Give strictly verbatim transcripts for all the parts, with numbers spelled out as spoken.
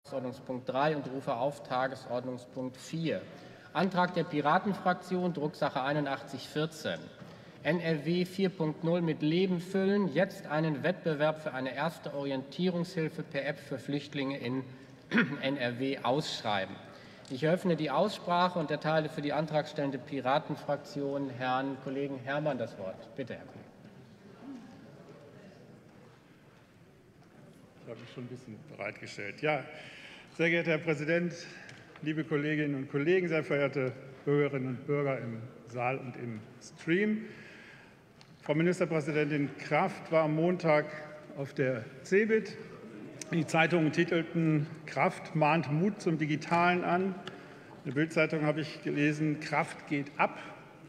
Tagesordnungspunkt drei und rufe auf Tagesordnungspunkt vier. Antrag der Piratenfraktion, Drucksache einundachtzig vierzehn. N R W vier Punkt null mit Leben füllen, jetzt einen Wettbewerb für eine erste Orientierungshilfe per App für Flüchtlinge in N R W ausschreiben. Ich eröffne die Aussprache und erteile für die antragstellende Piratenfraktion Herrn Kollegen Herrmann das Wort. Bitte, Herr Kollege. Ich habe mich schon ein bisschen bereitgestellt. Ja, sehr geehrter Herr Präsident, liebe Kolleginnen und Kollegen, sehr verehrte Bürgerinnen und Bürger im Saal und im Stream. Frau Ministerpräsidentin Kraft war am Montag auf der CeBIT. Die Zeitungen titelten: Kraft mahnt Mut zum Digitalen an. In der Bild-Zeitung habe ich gelesen: Kraft geht ab.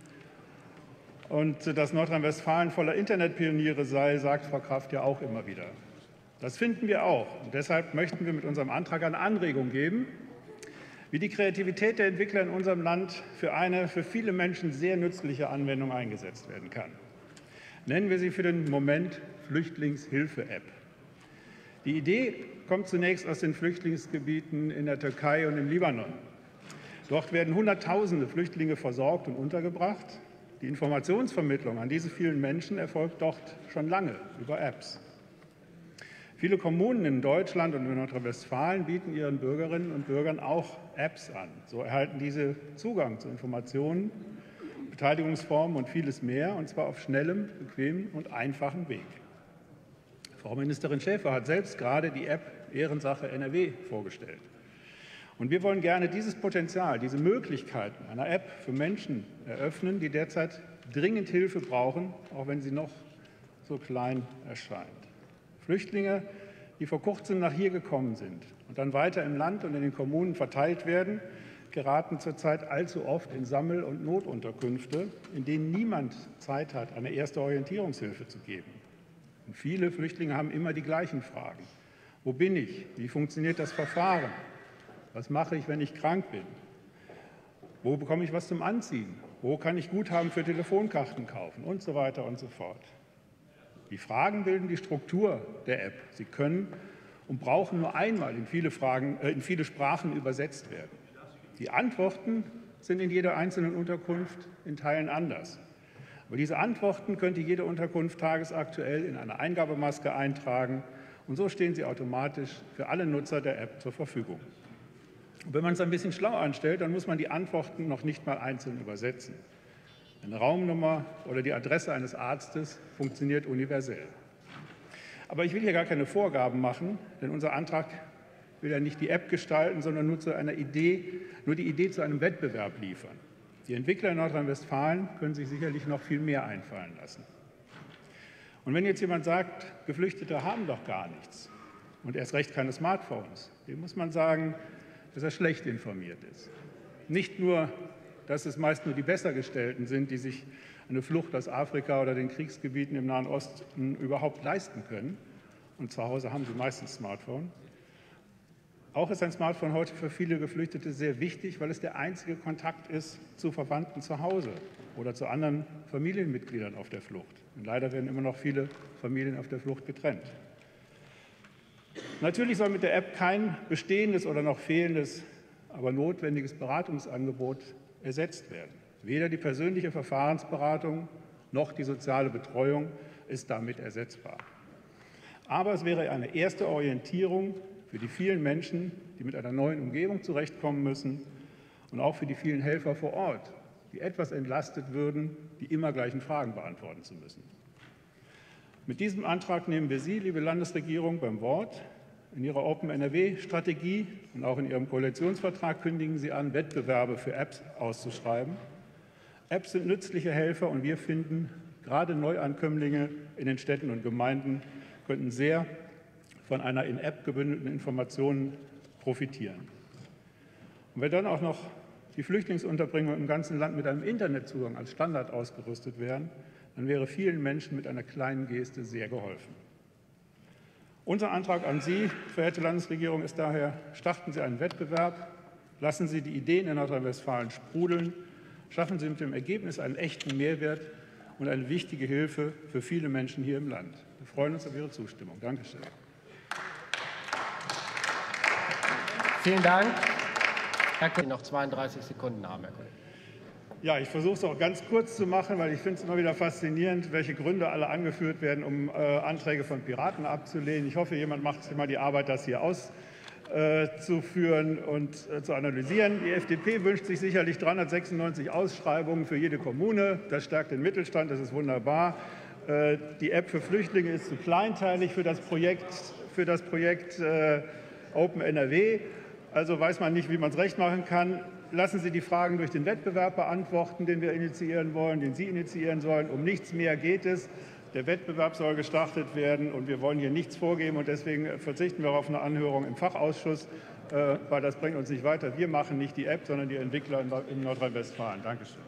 Und dass Nordrhein-Westfalen voller Internetpioniere sei, sagt Frau Kraft ja auch immer wieder. Das finden wir auch. Und deshalb möchten wir mit unserem Antrag eine Anregung geben, wie die Kreativität der Entwickler in unserem Land für eine für viele Menschen sehr nützliche Anwendung eingesetzt werden kann. Nennen wir sie für den Moment Flüchtlingshilfe-App. Die Idee kommt zunächst aus den Flüchtlingsgebieten in der Türkei und im Libanon. Dort werden Hunderttausende Flüchtlinge versorgt und untergebracht. Die Informationsvermittlung an diese vielen Menschen erfolgt dort schon lange über Apps. Viele Kommunen in Deutschland und in Nordrhein-Westfalen bieten ihren Bürgerinnen und Bürgern auch Apps an. So erhalten diese Zugang zu Informationen, Beteiligungsformen und vieles mehr, und zwar auf schnellem, bequemem und einfachem Weg. Frau Ministerin Schäfer hat selbst gerade die App Ehrensache N R W vorgestellt. Und wir wollen gerne dieses Potenzial, diese Möglichkeiten einer App für Menschen eröffnen, die derzeit dringend Hilfe brauchen, auch wenn sie noch so klein erscheint. Flüchtlinge, die vor kurzem nach hier gekommen sind und dann weiter im Land und in den Kommunen verteilt werden, geraten zurzeit allzu oft in Sammel- und Notunterkünfte, in denen niemand Zeit hat, eine erste Orientierungshilfe zu geben. Und viele Flüchtlinge haben immer die gleichen Fragen. Wo bin ich? Wie funktioniert das Verfahren? Was mache ich, wenn ich krank bin? Wo bekomme ich was zum Anziehen? Wo kann ich Guthaben für Telefonkarten kaufen? Und so weiter und so fort. Die Fragen bilden die Struktur der App. Sie können und brauchen nur einmal in viele, Fragen, äh, in viele Sprachen übersetzt werden. Die Antworten sind in jeder einzelnen Unterkunft in Teilen anders. Aber diese Antworten könnte jede Unterkunft tagesaktuell in eine Eingabemaske eintragen, und so stehen sie automatisch für alle Nutzer der App zur Verfügung. Und wenn man es ein bisschen schlau anstellt, dann muss man die Antworten noch nicht mal einzeln übersetzen. Eine Raumnummer oder die Adresse eines Arztes funktioniert universell. Aber ich will hier gar keine Vorgaben machen, denn unser Antrag will ja nicht die App gestalten, sondern nur, zu einer Idee, nur die Idee zu einem Wettbewerb liefern. Die Entwickler in Nordrhein-Westfalen können sich sicherlich noch viel mehr einfallen lassen. Und wenn jetzt jemand sagt, Geflüchtete haben doch gar nichts und erst recht keine Smartphones, dem muss man sagen, dass er schlecht informiert ist. Nicht nur, dass es meist nur die Bessergestellten sind, die sich eine Flucht aus Afrika oder den Kriegsgebieten im Nahen Osten überhaupt leisten können. Und zu Hause haben sie meistens Smartphone. Auch ist ein Smartphone heute für viele Geflüchtete sehr wichtig, weil es der einzige Kontakt ist zu Verwandten zu Hause oder zu anderen Familienmitgliedern auf der Flucht. Und leider werden immer noch viele Familien auf der Flucht getrennt. Natürlich soll mit der App kein bestehendes oder noch fehlendes, aber notwendiges Beratungsangebot ersetzt werden. Weder die persönliche Verfahrensberatung noch die soziale Betreuung ist damit ersetzbar. Aber es wäre eine erste Orientierung für die vielen Menschen, die mit einer neuen Umgebung zurechtkommen müssen, und auch für die vielen Helfer vor Ort, die etwas entlastet würden, die immer gleichen Fragen beantworten zu müssen. Mit diesem Antrag nehmen wir Sie, liebe Landesregierung, beim Wort. In Ihrer Open N R W-Strategie und auch in Ihrem Koalitionsvertrag kündigen Sie an, Wettbewerbe für Apps auszuschreiben. Apps sind nützliche Helfer, und wir finden, gerade Neuankömmlinge in den Städten und Gemeinden könnten sehr von einer in App gebündelten Information profitieren. Und wenn dann auch noch die Flüchtlingsunterbringungen im ganzen Land mit einem Internetzugang als Standard ausgerüstet wären, dann wäre vielen Menschen mit einer kleinen Geste sehr geholfen. Unser Antrag an Sie, verehrte Landesregierung, ist daher: Starten Sie einen Wettbewerb, lassen Sie die Ideen in Nordrhein-Westfalen sprudeln, schaffen Sie mit dem Ergebnis einen echten Mehrwert und eine wichtige Hilfe für viele Menschen hier im Land. Wir freuen uns auf Ihre Zustimmung. Dankeschön. Vielen Dank. Herr Kollege, noch zweiunddreißig Sekunden haben, Herr Kollege. Ja, ich versuche es auch ganz kurz zu machen, weil ich finde es immer wieder faszinierend, welche Gründe alle angeführt werden, um äh, Anträge von Piraten abzulehnen. Ich hoffe, jemand macht sich mal die Arbeit, das hier auszuführen und äh, zu analysieren. Die F D P wünscht sich sicherlich dreihundertsechsundneunzig Ausschreibungen für jede Kommune. Das stärkt den Mittelstand, das ist wunderbar. Äh, die App für Flüchtlinge ist zu kleinteilig für das Projekt, für das Projekt äh, Open N R W. Also weiß man nicht, wie man es recht machen kann. Lassen Sie die Fragen durch den Wettbewerb beantworten, den wir initiieren wollen, den Sie initiieren sollen. Um nichts mehr geht es. Der Wettbewerb soll gestartet werden, und wir wollen hier nichts vorgeben. Und deswegen verzichten wir auf eine Anhörung im Fachausschuss, weil das bringt uns nicht weiter. Wir machen nicht die App, sondern die Entwickler in Nordrhein-Westfalen. Dankeschön.